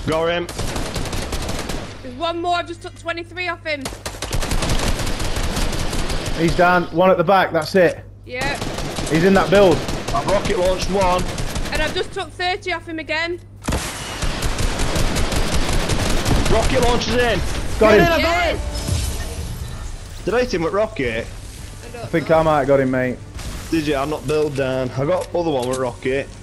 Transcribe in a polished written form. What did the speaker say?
Got him. There's one more. I've just took 23 off him. He's down. One at the back. That's it. Yeah. He's in that build. I've rocket launched one. And I've just took 30 off him again. Rocket launches in. Got him. Yes. Did I hit him with rocket? I think I might have got him, mate. Did you? I'm not built down. I got other one with rocket.